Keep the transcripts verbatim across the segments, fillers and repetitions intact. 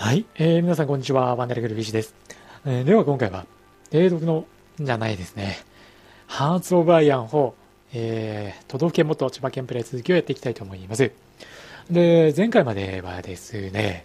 はい、えー、皆さんこんにちは。ワンダレグルビシです。えー、では今回は、提督の、じゃないですね。ハーツ・オブ・アイアンフォー、えー、都道府県元千葉県プレイ続きをやっていきたいと思います。で、前回まではですね、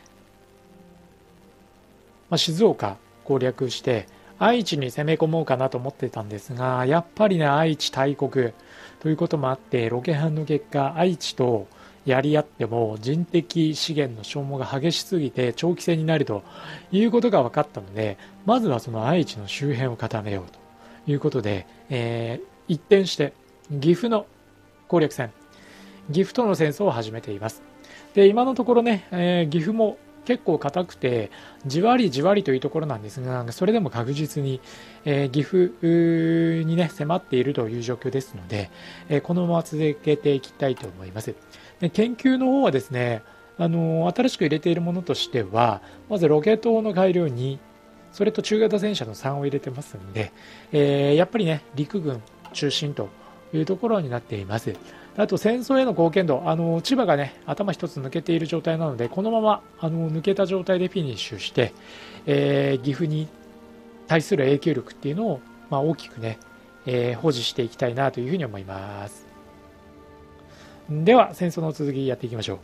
まあ、静岡攻略して、愛知に攻め込もうかなと思ってたんですが、やっぱりね、愛知大国ということもあって、ロケハンの結果、愛知とやり合っても人的資源の消耗が激しすぎて長期戦になるということが分かったので、まずはその愛知の周辺を固めようということで、えー、一転して岐阜の攻略戦、岐阜との戦争を始めています。で、今のところね、えー、岐阜も結構硬くてじわりじわりというところなんですが、それでも確実に、えー、岐阜にね迫っているという状況ですので、えー、このまま続けていきたいと思います。で、研究の方はですね、あのー新しく入れているものとしては、まずロケット砲の改良に、それと中型戦車のさんを入れてますので、えーやっぱりね陸軍中心というところになっています。あと戦争への貢献度、あの千葉がね頭一つ抜けている状態なので、このままあの抜けた状態でフィニッシュして、えー岐阜に対する影響力っていうのを、まあ、大きくね、えー保持していきたいなというふうに思います。では戦争の続きやっていきましょう。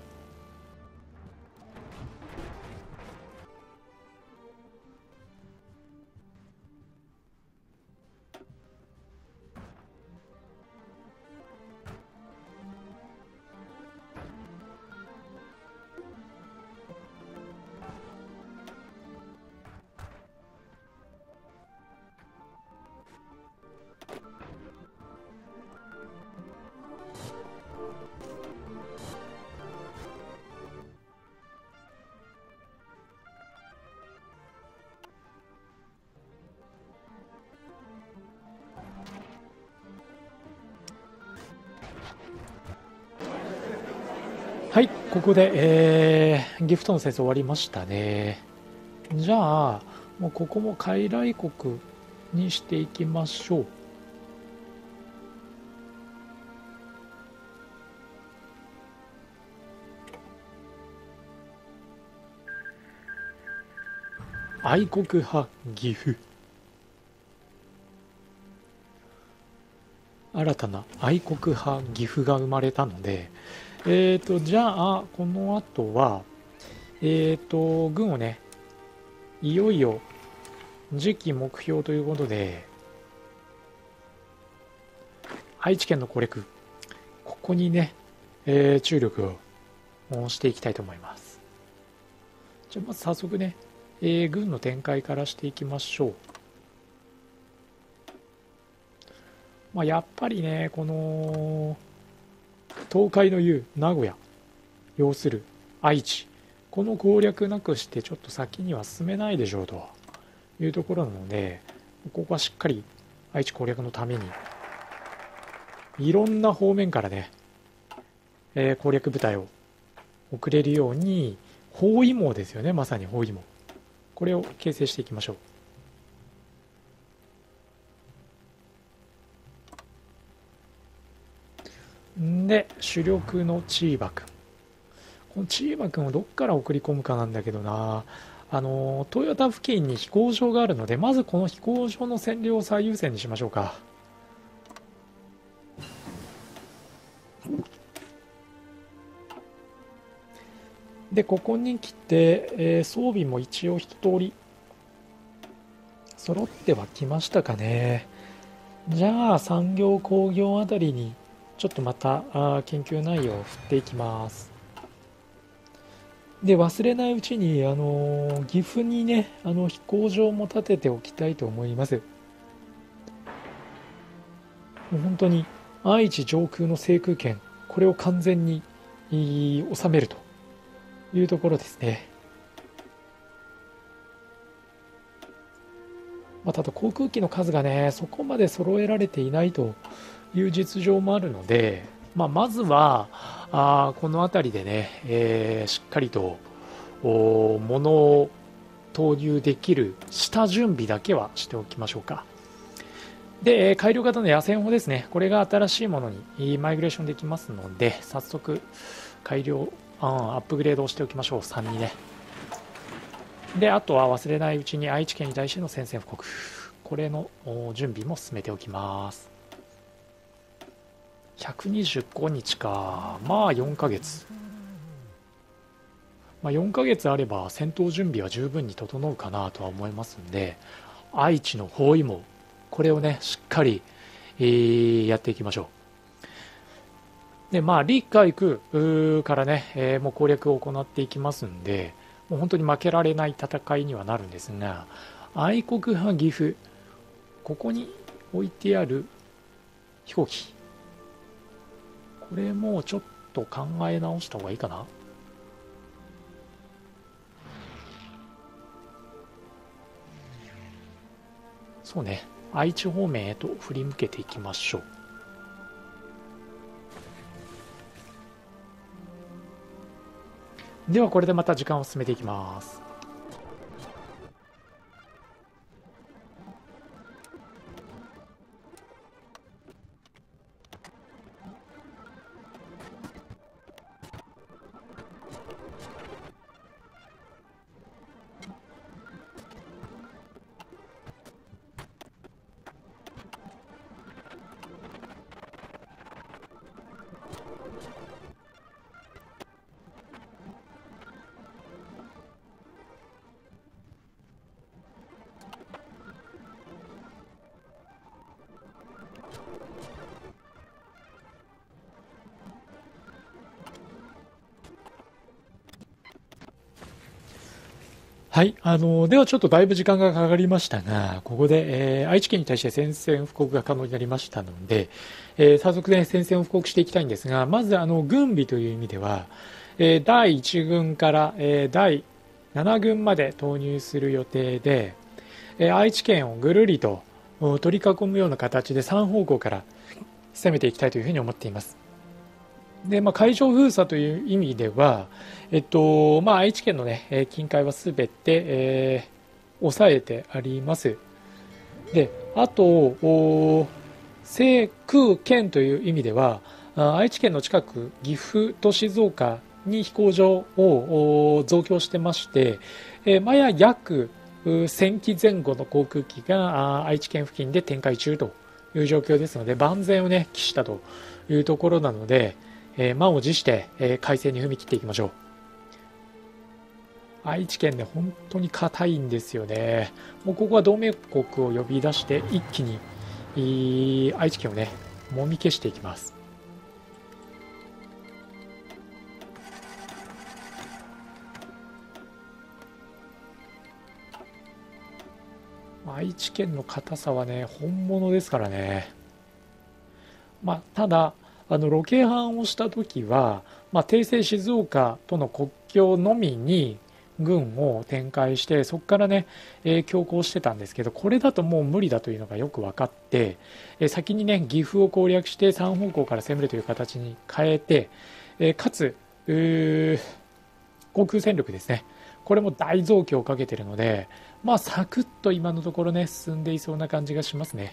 はい、ここで、えー、ギフトの戦争終わりましたね。じゃあ、もうここも傀儡国にしていきましょう。愛国派岐阜。新たな愛国派岐阜が生まれたので、えーと、じゃあ、この後は、えーと、軍をね、いよいよ次期目標ということで、愛知県の攻略、ここにね、えー注力をしていきたいと思います。じゃあ、まず早速ね、えー軍の展開からしていきましょう。まあ、やっぱりね、この東海の雄、名古屋、要する愛知、この攻略なくしてちょっと先には進めないでしょうというところなので、ここはしっかり愛知攻略のためにいろんな方面からね、えー攻略部隊を送れるように包囲網ですよね。まさに包囲網、これを形成していきましょうんで、主力のチーバくん、このチーバくんをどっから送り込むかなんだけどな。あのトヨタ付近に飛行場があるので、まずこの飛行場の占領を最優先にしましょうか。で、ここに来て、えー装備も一応一通り揃ってはきましたかね。じゃあ産業工業あたりにちょっとまたあー研究内容を振っていきます。で、忘れないうちに、あのー岐阜にね、あの飛行場も建てておきたいと思います。もう本当に愛知上空の制空権、これを完全にい収めるというところですね。まあ、ただ航空機の数がね、そこまで揃えられていないという実情もあるので、まあ、まずはあーこの辺りでね、えーしっかりとお物を投入できる下準備だけはしておきましょうか。で、えー改良型の野戦砲ですね。これが新しいものにマイグレーションできますので、早速改良、あーアップグレードをしておきましょう。さんにね。 で、あとは忘れないうちに愛知県に対しての宣戦布告、これの準備も進めておきます。ひゃくにじゅうごにちか、まあよんかげつ。まあ、よんかげつあれば戦闘準備は十分に整うかなとは思いますんで、愛知の包囲網、これをね、しっかり、えーやっていきましょう。で、まあ、陸海空からね、えーもう攻略を行っていきますんで、もう本当に負けられない戦いにはなるんですが、愛国派岐阜、ここに置いてある飛行機、これもうちょっと考え直した方がいいかな。そうね、愛知方面へと振り向けていきましょう。ではこれでまた時間を進めていきます。はい、あのではちょっとだいぶ時間がかかりましたが、ここで、えー愛知県に対して宣戦布告が可能になりましたので、えー早速ね、宣戦を布告していきたいんですが、まずあの軍備という意味では、えーだいいち軍から、えーだいなな軍まで投入する予定で、えー愛知県をぐるりとお取り囲むような形でさん方向から攻めていきたいというふうに思っています。で、まあ、海上封鎖という意味では、えっとまあ、愛知県の、ね、えー近海はすべて、えー抑えてあります。で、あと、お西空県という意味では、あ愛知県の近く、岐阜と静岡に飛行場をお増強してまして、えーまあや約うせん機前後の航空機があ愛知県付近で展開中という状況ですので、万全をね、期したというところなので、えー満を持して、えー改正に踏み切っていきましょう。愛知県ね、本当に硬いんですよね。もうここは同盟国を呼び出して、一気にいい愛知県をね、もみ消していきます。愛知県の硬さはね、本物ですからね。まあ、ただ、あのロケハンをした時は、まあ、訂正静岡との国境のみに軍を展開して、そこからね、えー強行してたんですけど、これだともう無理だというのがよく分かって、えー先にね、岐阜を攻略してさん方向から攻めるという形に変えて、えーかつ、うー航空戦力ですね。これも大増強をかけているので、まあ、サクッと今のところね、進んでいそうな感じがしますね。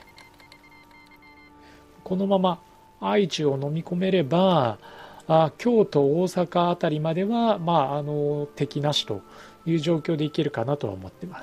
このまま愛知を飲み込めれば、あ京都、大阪あたりまでは、まあ、あの敵なしという状況でいけるかなとは思ってます。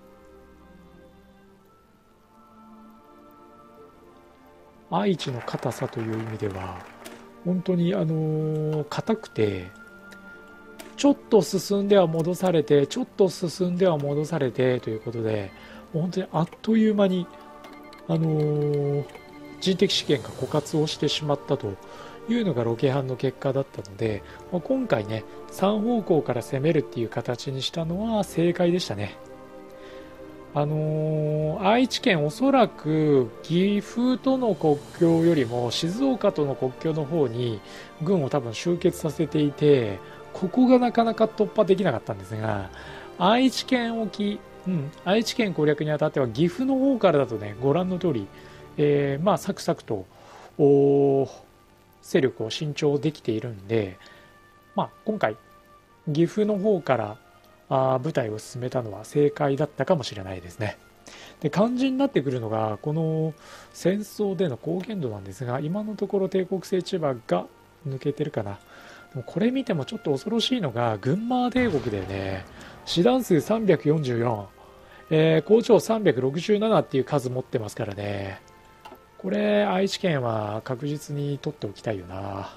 愛知の硬さという意味では、本当にあの硬くて、ちょっと進んでは戻されて、ちょっと進んでは戻されてということで、本当にあっという間に、あのー人的資源が枯渇をしてしまったというのがロケハンの結果だったので、まあ、今回ね、さん方向から攻めるっていう形にしたのは正解でしたね。あのー愛知県おそらく岐阜との国境よりも静岡との国境の方に軍を多分集結させていて、ここがなかなか突破できなかったんですが、愛知県沖、うん、愛知県攻略にあたっては岐阜の方からだとね、ご覧の通り、えーまあサクサクとお勢力を伸長できているんで、まあ、今回岐阜の方からあ部隊を進めたのは正解だったかもしれないですね。で、肝心になってくるのがこの戦争での貢献度なんですが、今のところ帝国製千葉が抜けてるかな。でもこれ見てもちょっと恐ろしいのが群馬帝国だよね。 師団数さんびゃくよんじゅうよん、えー、工場さんびゃくろくじゅうななっていう数持ってますからね。これ愛知県は確実に取っておきたいよな。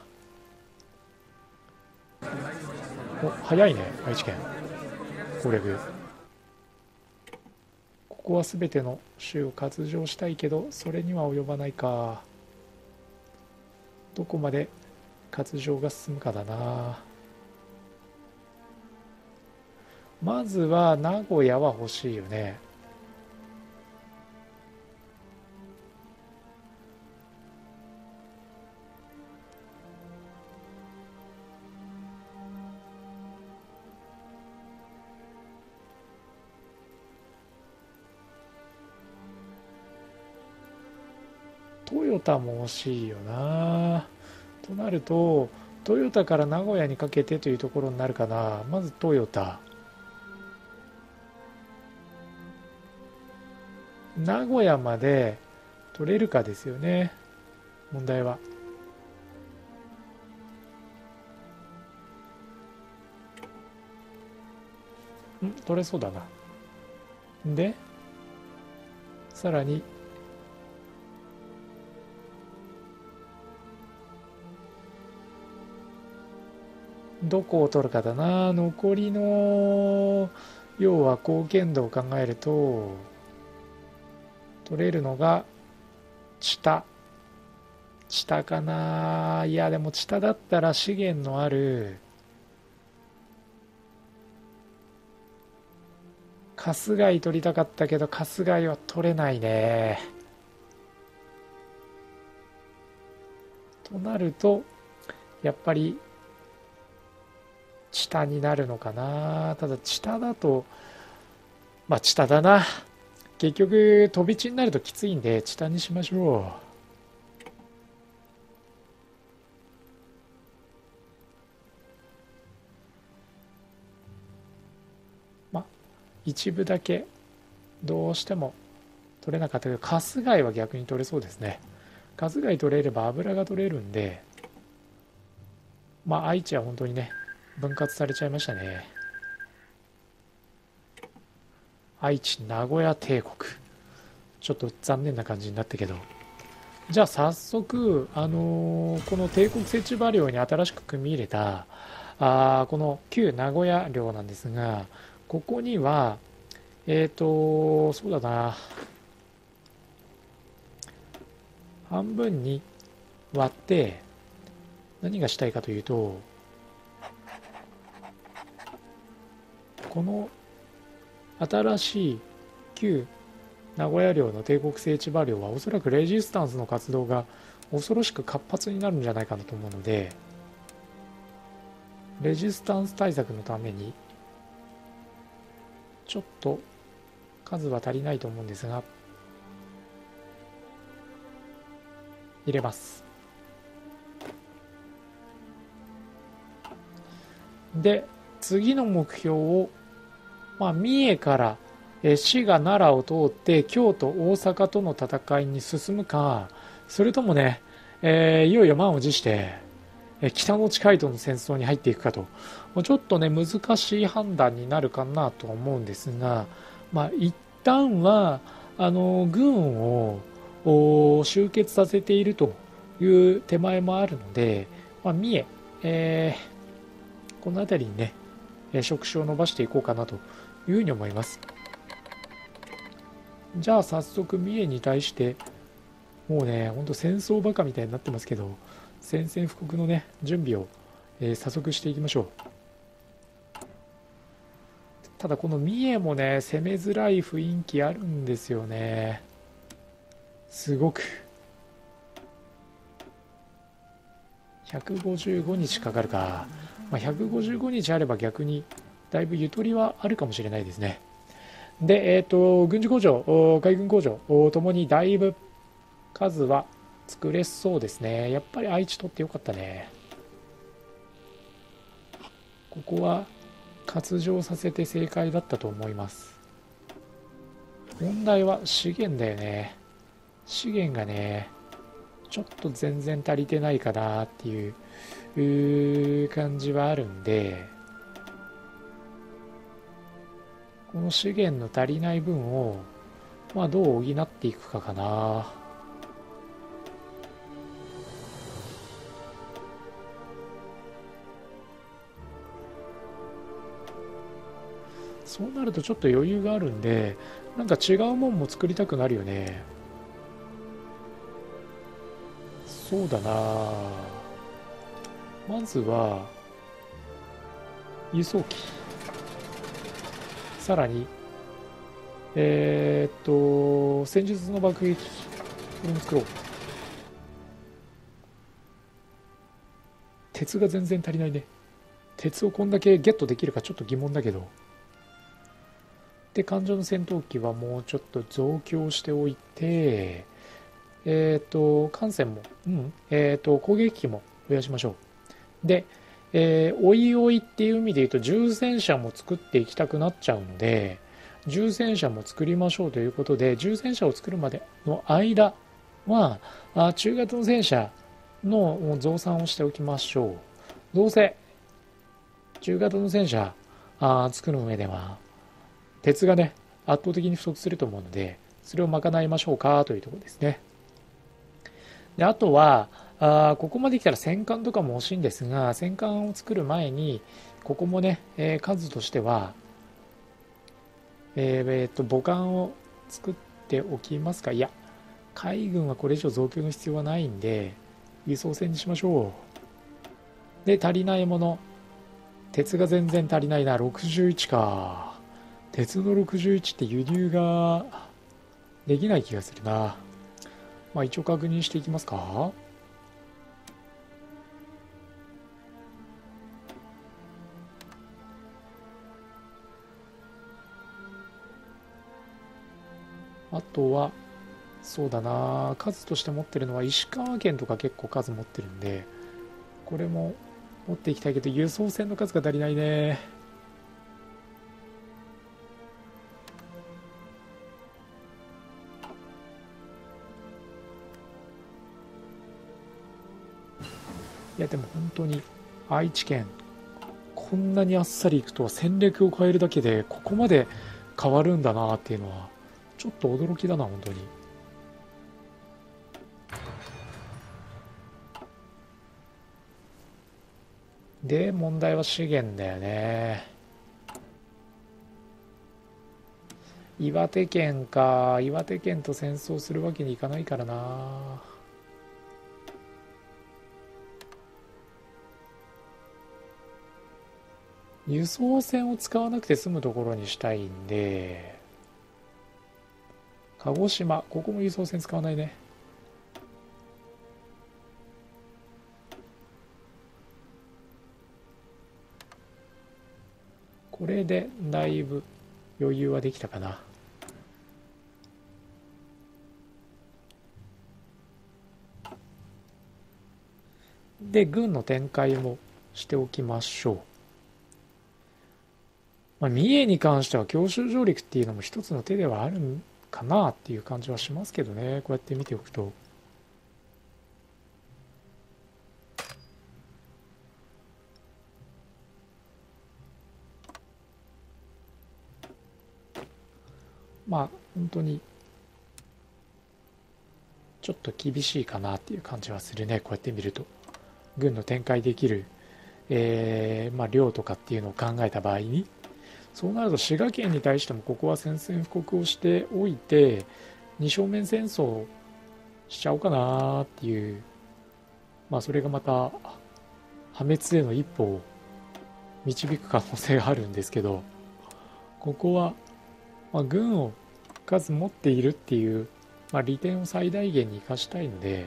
お、早いね愛知県攻略。ここは全ての州を割譲したいけど、それには及ばないか。どこまで割譲が進むかだな。まずは名古屋は欲しいよね。トヨタも欲しいよな。となるとトヨタから名古屋にかけてというところになるかな。まずトヨタ、名古屋まで取れるかですよね、問題は。ん取れそうだな。でさらにどこを取るかだな。残りの要は貢献度を考えると取れるのが知多知多かな。いやでも知多だったら資源のある春日井取りたかったけど春日井は取れないね。となるとやっぱり知多になるのかな。ただ知多だとまあ知多だな。結局飛び地になるときついんで知多にしましょう。まあ一部だけどうしても取れなかったけど春日井は逆に取れそうですね。春日井取れれば油が取れるんで、まあ愛知は本当にね分割されちゃいましたね。愛知名古屋帝国ちょっと残念な感じになったけど、じゃあ早速、あのーこの帝国設置馬領に新しく組み入れたあーこの旧名古屋領なんですが、ここにはえっ、とそうだな、半分に割って何がしたいかというと、この新しい旧名古屋領の帝国聖地馬領はおそらくレジスタンスの活動が恐ろしく活発になるんじゃないかなと思うので、レジスタンス対策のためにちょっと数は足りないと思うんですが入れます。で次の目標を、まあ、三重から滋賀奈良を通って京都大阪との戦いに進むか、それともね、えーいよいよ満を持してえ北の近いとの戦争に入っていくかと、ちょっとね難しい判断になるかなと思うんですが、まあ一旦はあの軍をお集結させているという手前もあるので、まあ、三重、えーこの辺りにねえ触手を伸ばしていこうかなというふうに思います。じゃあ早速三重に対してもうねほんと戦争バカみたいになってますけど、宣戦布告のね準備を、えー早速していきましょう。ただこの三重もね攻めづらい雰囲気あるんですよね、すごく。ひゃくごじゅうごにちかかるか、まあ、ひゃくごじゅうごにちあれば逆にだいぶゆとりはあるかもしれないですね。で、えっ、と軍事工場お海軍工場ともにだいぶ数は作れそうですね。やっぱり愛知取ってよかったね。ここは割譲させて正解だったと思います。問題は資源だよね。資源がねちょっと全然足りてないかなっていううー感じはあるんで、 この資源の足りない分を、まあ、どう補っていくかかな。そうなるとちょっと余裕があるんで、なんか違うもんも作りたくなるよね。そうだな。まずは輸送機、さらにえー、っと戦術の爆撃機、これも作ろう。鉄が全然足りないね。鉄をこんだけゲットできるかちょっと疑問だけど。で、艦上の戦闘機はもうちょっと増強しておいて、えっ、と、艦船も、うん、えっ、と、攻撃機も増やしましょう。で、えー、おいおいっていう意味で言うと、銃戦車も作っていきたくなっちゃうので、銃戦車も作りましょうということで、銃戦車を作るまでの間は、あ中型の戦車の増産をしておきましょう。どうせ、中型の戦車あ作る上では、鉄がね、圧倒的に不足すると思うので、それを賄いましょうかというところですね。で、あとは、あここまで来たら戦艦とかも欲しいんですが、戦艦を作る前に、ここもね、えー、数としては、えーえー、と母艦を作っておきますか。いや、海軍はこれ以上増強の必要はないんで、輸送船にしましょう。で、足りないもの。鉄が全然足りないな。ろくじゅういちか。鉄のろくじゅういちって輸入ができない気がするな。まあ一応確認していきますか。あとは、そうだな、数として持ってるのは石川県とか結構数持ってるんで、これも持っていきたいけど、輸送船の数が足りないね。いやでも本当に愛知県こんなにあっさりいくとは、戦略を変えるだけでここまで変わるんだなっていうのはちょっと驚きだな本当に。で問題は資源だよね。岩手県か。岩手県と戦争するわけにいかないからな。輸送船を使わなくて済むところにしたいんで、鹿児島、ここも輸送船使わないね。これでだいぶ余裕はできたかな。で軍の展開もしておきましょう。まあ、三重に関しては強襲上陸っていうのも一つの手ではあるかなっていう感じはしますけどね、こうやって見ておくと。まあ本当にちょっと厳しいかなっていう感じはするね、こうやって見ると。軍の展開できる、えーまあ、量とかっていうのを考えた場合に、そうなると滋賀県に対してもここは宣戦布告をしておいて、二正面戦争しちゃおうかなっていう、まあそれがまた破滅への一歩を導く可能性があるんですけど、ここは、まあ、軍を数持っているっていう、まあ、利点を最大限に生かしたいので、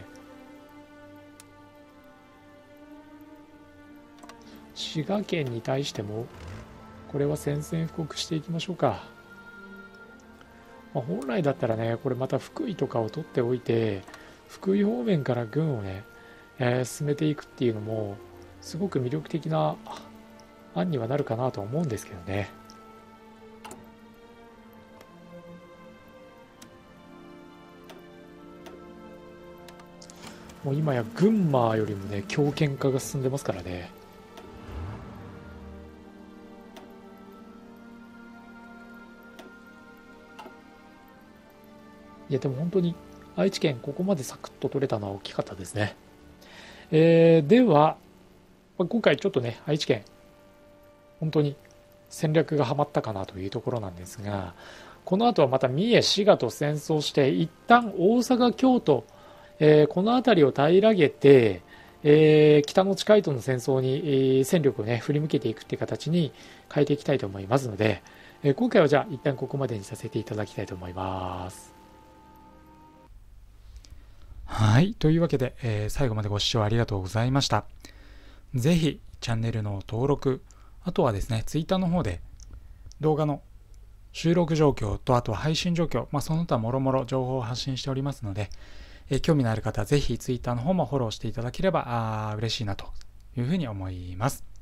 滋賀県に対してもこれは宣戦布告していきましょうか。まあ、本来だったらね、これまた福井とかを取っておいて、福井方面から軍をね、えー進めていくっていうのもすごく魅力的な案にはなるかなと思うんですけどね。もう今や群馬よりもね強権化が進んでますからね。 いやでも本当に愛知県ここまでサクッと取れたのは大きかったですね。えー、では、今回ちょっとね、愛知県、本当に戦略がはまったかなというところなんですが、この後はまた三重、滋賀と戦争して、一旦大阪、京都、えー、この辺りを平らげて、えー、北の近いとの戦争に、えー、戦力をね、振り向けていくっていう形に変えていきたいと思いますので、えー、今回はじゃあ一旦ここまでにさせていただきたいと思います。はい。というわけで、えー、最後までご視聴ありがとうございました。ぜひ、チャンネルの登録、あとはですね、ツイッターの方で動画の収録状況と、あとは配信状況、まあ、その他もろもろ情報を発信しておりますので、えー、興味のある方はぜひツイッターの方もフォローしていただければあ嬉しいなというふうに思います。